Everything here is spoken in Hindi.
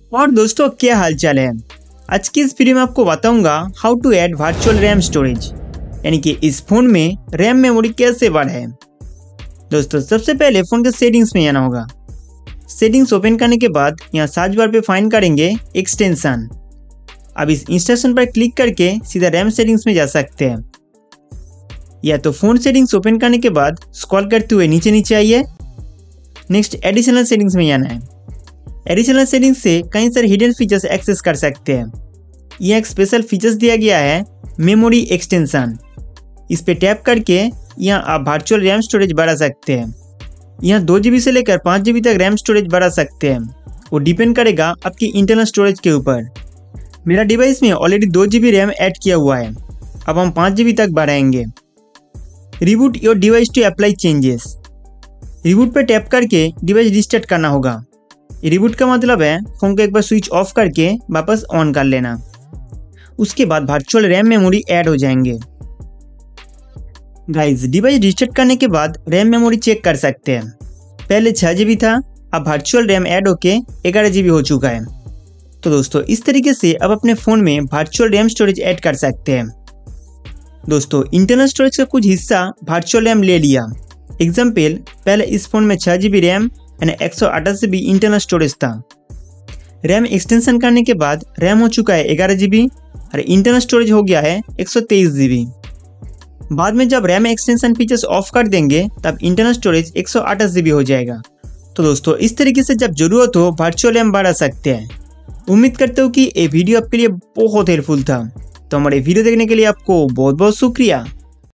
और दोस्तों क्या हाल चाल है। आज की इस वीडियो में आपको बताऊंगा how to add virtual RAM storage, यानी कि इस फोन में रैम मेमोरी कैसे बढ़ाएं। दोस्तों सबसे पहले फोन के सेटिंग्स में जाना होगा। सेटिंग्स ओपन करने के बाद यहाँ सर्च बार पे फाइंड करेंगे एक्सटेंशन। अब इस इंस्ट्रक्शन पर क्लिक करके सीधा रैम सेटिंग्स में जा सकते हैं, या तो फोन सेटिंग्स ओपन करने के बाद स्क्रॉल करते हुए नीचे नीचे आइए। नेक्स्ट एडिशनल सेटिंग्स में जाना है। एडिशनल सेटिंग्स से कई सारे हिडन फीचर्स एक्सेस कर सकते हैं। यह एक स्पेशल फीचर्स दिया गया है मेमोरी एक्सटेंशन। इस पे टैप करके यहाँ आप वर्चुअल रैम स्टोरेज बढ़ा सकते हैं। यहाँ 2 GB से लेकर 5 GB तक रैम स्टोरेज बढ़ा सकते हैं। वो डिपेंड करेगा आपकी इंटरनल स्टोरेज के ऊपर। मेरा डिवाइस में ऑलरेडी 2 GB रैम ऐड किया हुआ है। अब हम 5 GB तक बढ़ाएंगे। Reboot your device to apply changes. Reboot पर टैप करके डिवाइस रिस्टार्ट करना होगा। रिबूट का मतलब है फोन को एक बार स्विच ऑफ करके वापस ऑन कर लेना। उसके बाद वर्चुअल रैम मेमोरी ऐड हो जाएंगे। गाइस डिवाइस रिस्टार्ट करने के बाद रैम मेमोरी चेक कर सकते हैं। पहले 6 GB था, अब वर्चुअल रैम ऐड होके 11 GB हो चुका है। तो दोस्तों इस तरीके से अब अपने फ़ोन में वर्चुअल रैम स्टोरेज ऐड कर सकते हैं। दोस्तों इंटरनल स्टोरेज का कुछ हिस्सा वर्चुअल रैम ले लिया। एग्जाम्पल, पहले इस फोन में 6 GB रैम यानी 128 GB इंटरनल स्टोरेज था। रैम एक्सटेंशन करने के बाद रैम हो चुका है 11 GB और इंटरनल स्टोरेज हो गया है 123 GB। बाद में जब रैम एक्सटेंशन फीचर्स ऑफ कर देंगे तब इंटरनल स्टोरेज 128 GB हो जाएगा। तो दोस्तों इस तरीके से जब जरूरत हो वर्चुअल रैम बढ़ा सकते हैं। उम्मीद करते हो कि ये वीडियो आपके लिए बहुत हेल्पफुल था। तो हमारे वीडियो देखने के लिए आपको बहुत बहुत शुक्रिया।